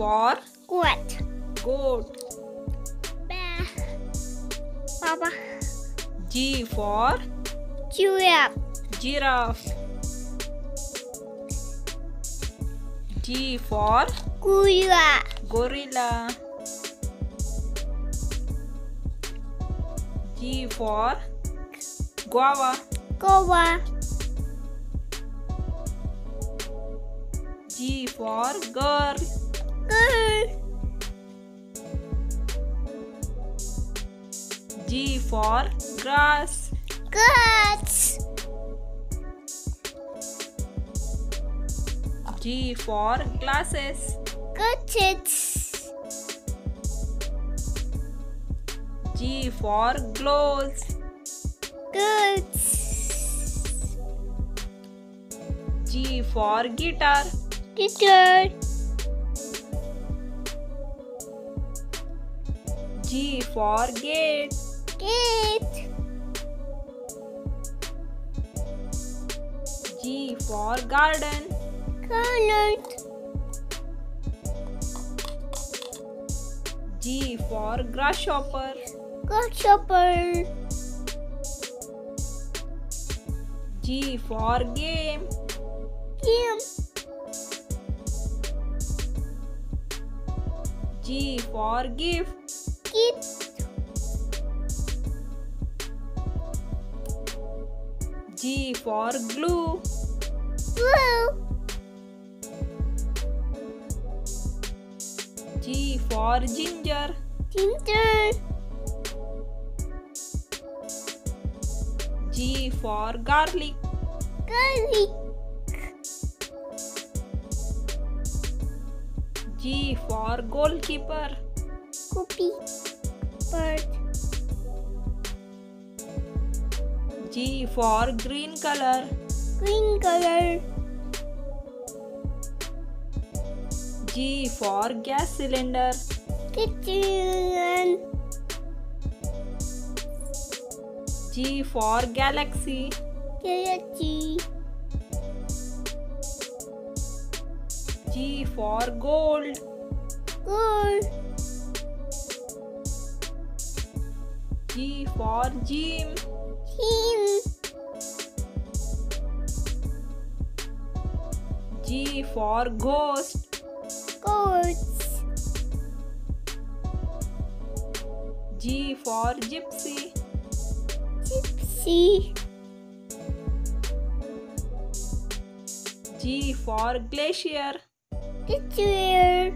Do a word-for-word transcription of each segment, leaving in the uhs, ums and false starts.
for Goat. goat. Bear. Papa. G for Giraffe. giraffe. G for Gorilla. gorilla. G for guava. Goa. G for girl. Girl. G for grass. Goats. G for glasses. Goats. G for gloves. Goats. G for guitar. Guitar. G for gate. Gate. G for garden. Garland. G for grasshopper. Grasshopper. G for game. Game. G for gift. Gift. G for glue. Blue. G for ginger. Ginger. G for garlic. Garlic. G for goalkeeper. Copy. Bird. G for green color. Green color. G for gas cylinder. Kitchen. G for galaxy. Galaxy. G for gold. Gold. G for gym. Team. G for ghost. Goats. G for gypsy. Gypsy. G for glacier. Glacier.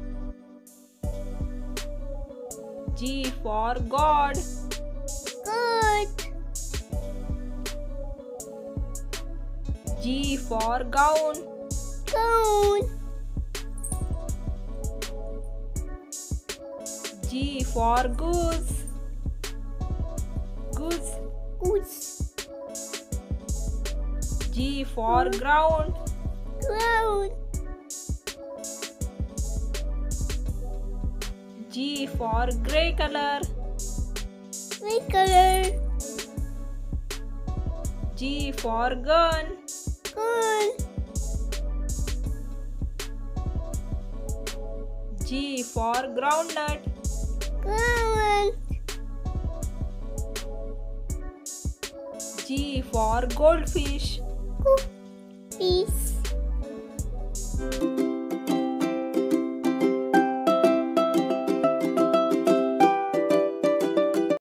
G for god. God. G for gown. Gown. G for goose. Goose. Goose. G for ground. Ground. G for grey color. Grey color. G for gun. Gun. G for groundnut. Ground. G for goldfish. Peace.